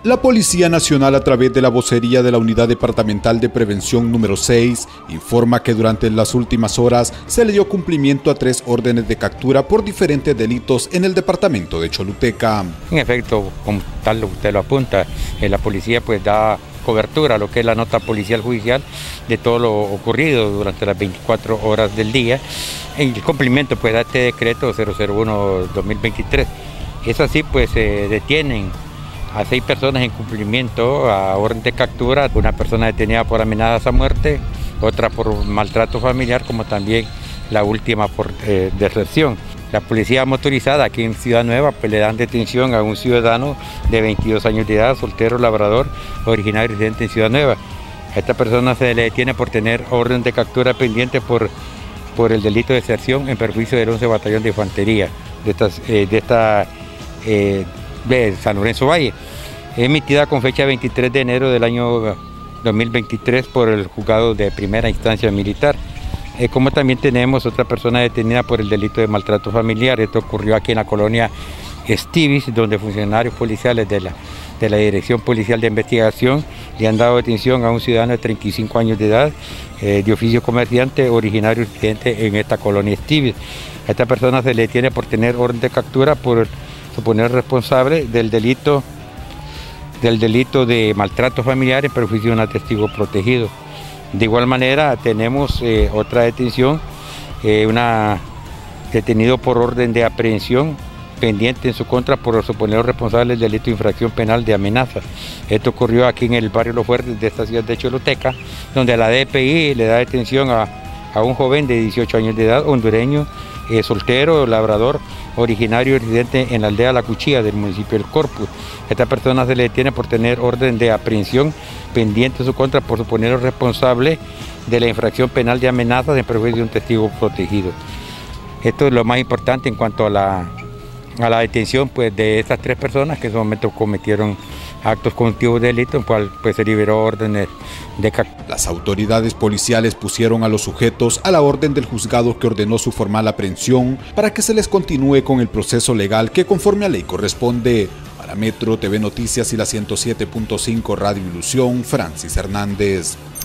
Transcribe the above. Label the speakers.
Speaker 1: La Policía Nacional, a través de la vocería de la Unidad Departamental de Prevención número 6, informa que durante las últimas horas se le dio cumplimiento a 3 órdenes de captura por diferentes delitos en el departamento de Choluteca.
Speaker 2: En efecto, como tal usted lo apunta, la policía pues da cobertura a lo que es la nota policial judicial de todo lo ocurrido durante las 24 horas del día, en el cumplimiento pues da este decreto 001-2023. Es así, pues se detienen a 6 personas en cumplimiento a orden de captura, una persona detenida por amenazas a muerte, otra por maltrato familiar, como también la última por deserción. La policía motorizada aquí en Ciudad Nueva pues le dan detención a un ciudadano de 22 años de edad, soltero, labrador, originario y residente en Ciudad Nueva. A esta persona se le detiene por tener orden de captura pendiente por el delito de deserción en perjuicio del 11 Batallón de Infantería de San Lorenzo Valle, emitida con fecha 23 de enero del año 2023 por el juzgado de primera instancia militar. Como también tenemos otra persona detenida por el delito de maltrato familiar. Esto ocurrió aquí en la colonia Estivis, donde funcionarios policiales de la Dirección Policial de Investigación le han dado detención a un ciudadano de 35 años de edad, de oficio comerciante, originario y residente en esta colonia Estivis. A esta persona se le detiene por tener orden de captura por suponer responsable del delito de maltrato familiar en perjuicio de un testigo protegido. De igual manera tenemos otra detención, una detenido por orden de aprehensión pendiente en su contra por suponer responsable del delito de infracción penal de amenaza. Esto ocurrió aquí en el barrio Los Fuertes de esta ciudad de Choluteca, donde la DPI le da detención a un joven de 18 años de edad, hondureño, soltero, labrador, originario y residente en la aldea La Cuchilla del municipio del Corpus. Esta persona se le detiene por tener orden de aprehensión pendiente en su contra por suponer responsable de la infracción penal de amenazas en perjuicio de un testigo protegido. Esto es lo más importante en cuanto a la detención pues, de estas 3 personas que en su momento cometieron actos constitutivos de delito, en cual pues, se liberó órdenes de captura.
Speaker 1: Las autoridades policiales pusieron a los sujetos a la orden del juzgado que ordenó su formal aprehensión para que se les continúe con el proceso legal que conforme a ley corresponde. Para Metro TV Noticias y la 107.5 Radio Ilusión, Francis Hernández.